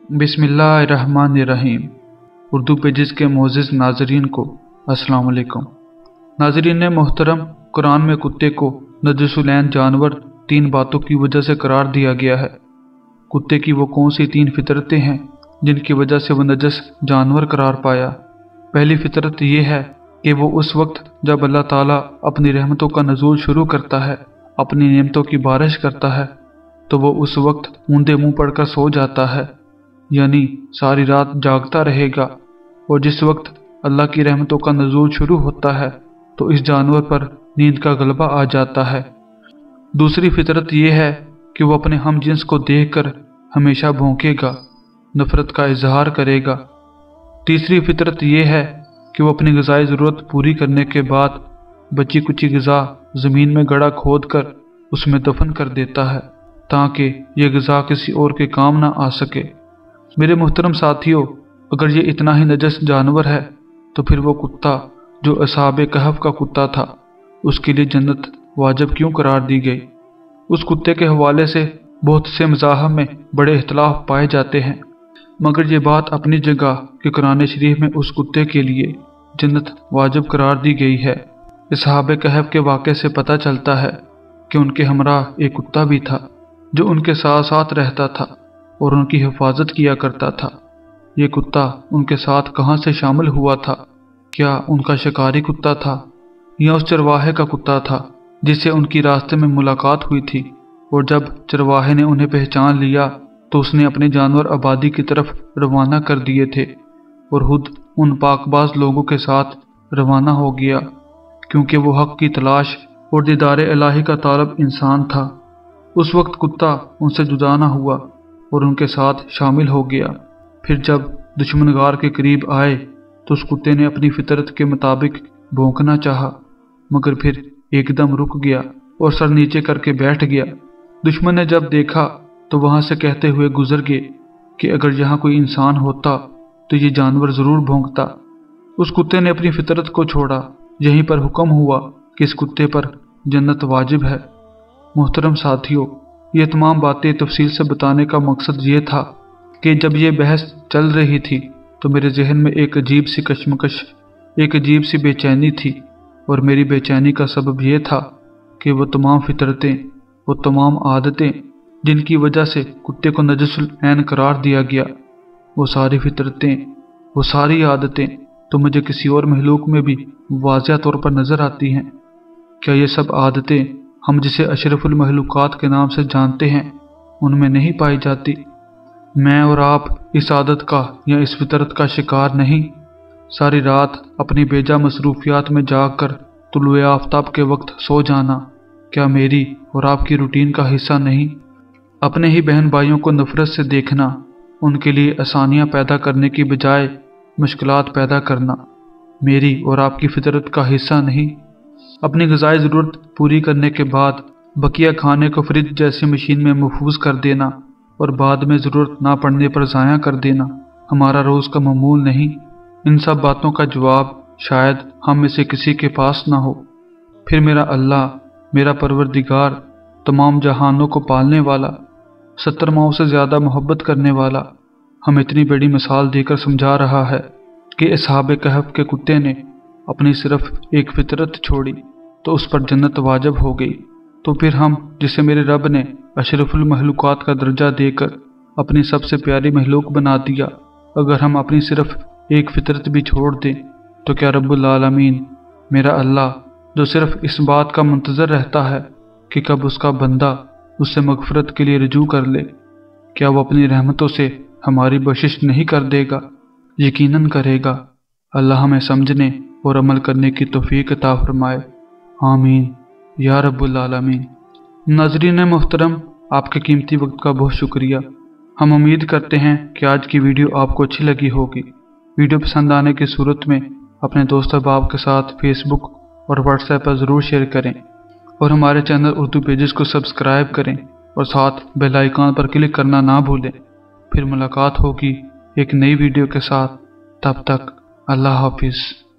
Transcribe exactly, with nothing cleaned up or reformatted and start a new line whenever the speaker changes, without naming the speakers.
बिस्मिल्लाहिर्रहमानिर्रहीम। उर्दू पेजेस के मोअज़्ज़िज़ नाज़रीन को अस्सलाम वालेकुम। नाज़रीन मोहतरम, कुरान में कुत्ते को नजसुलैन जानवर तीन बातों की वजह से करार दिया गया है। कुत्ते की वो कौन सी तीन फितरतें हैं जिनकी वजह से वह नजस जानवर करार पाया। पहली फितरत ये है कि वो उस वक्त जब अल्लाह ताला अपनी रहमतों का नज़ूल शुरू करता है, अपनी नेमतों की बारिश करता है, तो वो उस वक्त मूंदे मुंह पड़कर सो जाता है, यानी सारी रात जागता रहेगा। और जिस वक्त अल्लाह की रहमतों का नज़ूल शुरू होता है तो इस जानवर पर नींद का गलबा आ जाता है। दूसरी फितरत यह है कि वो अपने हम जिन्स को देखकर हमेशा भौंकेगा, नफरत का इजहार करेगा। तीसरी फितरत यह है कि वो अपनी ग़िज़ाई ज़रूरत पूरी करने के बाद बची कुची ग़िज़ा ज़मीन में गड़ा खोद कर उसमें दफन कर देता है ताकि यह ग़िज़ा किसी और के काम ना आ सके। मेरे मुहतरम साथियों, अगर ये इतना ही नजस जानवर है तो फिर वो कुत्ता जो असहाबे कहफ का कुत्ता था, उसके लिए जन्नत वाजिब क्यों करार दी गई। उस कुत्ते के हवाले से बहुत से मज़ाहब में बड़े इख्तिलाफ पाए जाते हैं, मगर ये बात अपनी जगह कि कुरान शरीफ में उस कुत्ते के लिए जन्नत वाजिब करार दी गई है। असहाबे कहफ के वाक़े से पता चलता है कि उनके हमराह एक कुत्ता भी था जो उनके साथ साथ रहता था और उनकी हिफाजत किया करता था। ये कुत्ता उनके साथ कहाँ से शामिल हुआ था? क्या उनका शिकारी कुत्ता था या उस चरवाहे का कुत्ता था जिससे उनकी रास्ते में मुलाकात हुई थी, और जब चरवाहे ने उन्हें पहचान लिया तो उसने अपने जानवर आबादी की तरफ रवाना कर दिए थे और खुद उन पाकबाज लोगों के साथ रवाना हो गया, क्योंकि वो हक की तलाश और दीदारे इलाही का तालब इंसान था। उस वक्त कुत्ता उनसे जुदा ना हुआ और उनके साथ शामिल हो गया। फिर जब दुश्मनगार के करीब आए तो उस कुत्ते ने अपनी फितरत के मुताबिक भौंकना चाहा, मगर फिर एकदम रुक गया और सर नीचे करके बैठ गया। दुश्मन ने जब देखा तो वहां से कहते हुए गुजर गए कि अगर यहाँ कोई इंसान होता तो ये जानवर जरूर भौंकता। उस कुत्ते ने अपनी फितरत को छोड़ा। यहीं पर हुक्म हुआ कि इस कुत्ते पर जन्नत वाजिब है। मोहतरम साथियों, ये तमाम बातें तफसील से बताने का मकसद ये था कि जब ये बहस चल रही थी तो मेरे जहन में एक अजीब सी कश्मकश, एक अजीब सी बेचैनी थी, और मेरी बेचैनी का सबब यह था कि वो तमाम फितरतें, वो तमाम आदतें जिनकी वजह से कुत्ते को नजसुल ऐन करार दिया गया, वो सारी फितरतें, वो सारी आदतें तो मुझे किसी और महलूक में भी वाज़िह तौर पर नज़र आती हैं। क्या ये सब आदतें हम जिसे अशरफुल महलूकात के नाम से जानते हैं उनमें नहीं पाई जाती? मैं और आप इस आदत का या इस फितरत का शिकार नहीं? सारी रात अपनी बेजा मसरूफियात में जाग कर तुलुए आफ्ताब के वक्त सो जाना क्या मेरी और आपकी रूटीन का हिस्सा नहीं? अपने ही बहन भाइयों को नफरत से देखना, उनके लिए आसानियां पैदा करने की बजाय मुश्किलात पैदा करना मेरी और आपकी फितरत का हिस्सा नहीं? अपनी ग़िज़ाई ज़रूरत पूरी करने के बाद बकिया खाने को फ्रिज जैसी मशीन में महफूज कर देना और बाद में ज़रूरत ना पड़ने पर ज़ाया कर देना हमारा रोज़ का मामूल नहीं? इन सब बातों का जवाब शायद हम में से किसी के पास ना हो। फिर मेरा अल्लाह, मेरा परवरदिगार, तमाम जहानों को पालने वाला, सत्तर माओं से ज़्यादा मोहब्बत करने वाला, हम इतनी बड़ी मिसाल देकर समझा रहा है कि असहाबे कहफ के कुत्ते ने अपनी सिर्फ एक फितरत छोड़ी तो उस पर जन्नत वाजिब हो गई। तो फिर हम, जिसे मेरे रब ने अशरफुल महलूकात का दर्जा देकर अपनी सबसे प्यारी महलूक बना दिया, अगर हम अपनी सिर्फ एक फितरत भी छोड़ दें तो क्या रब्बुल आलमीन, मेरा अल्लाह, जो सिर्फ इस बात का मुंतज़र रहता है कि कब उसका बंदा उससे मगफरत के लिए रजू कर ले, क्या वो अपनी रहमतों से हमारी बख्शिश नहीं कर देगा? यकीनन करेगा। अल्लाह हमें समझने और अमल करने की तौफीक अता फरमाए। आमीन या रब्बुल आलमीन। नाज़रीन मोहतरम, आपके कीमती वक्त का बहुत शुक्रिया। हम उम्मीद करते हैं कि आज की वीडियो आपको अच्छी लगी होगी। वीडियो पसंद आने की सूरत में अपने दोस्त अहबाब के साथ फेसबुक और व्हाट्सएप पर ज़रूर शेयर करें और हमारे चैनल उर्दू पेजेस को सब्सक्राइब करें और साथ बेल आइकन पर क्लिक करना ना भूलें। फिर मुलाकात होगी एक नई वीडियो के साथ। तब तक अल्लाह हाफिज़।